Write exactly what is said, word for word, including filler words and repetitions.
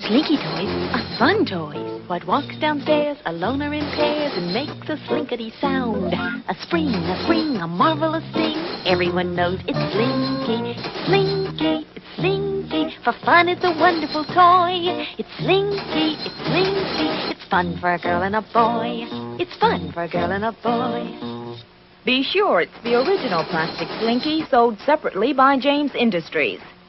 Slinky toys are fun toys. What walks downstairs alone or in pairs and makes a slinkity sound? A spring, a spring, a marvelous thing. Everyone knows it's Slinky. It's Slinky, it's Slinky. For fun it's a wonderful toy. It's Slinky, it's Slinky. It's fun for a girl and a boy. It's fun for a girl and a boy. Be sure it's the original plastic Slinky sold separately by James Industries.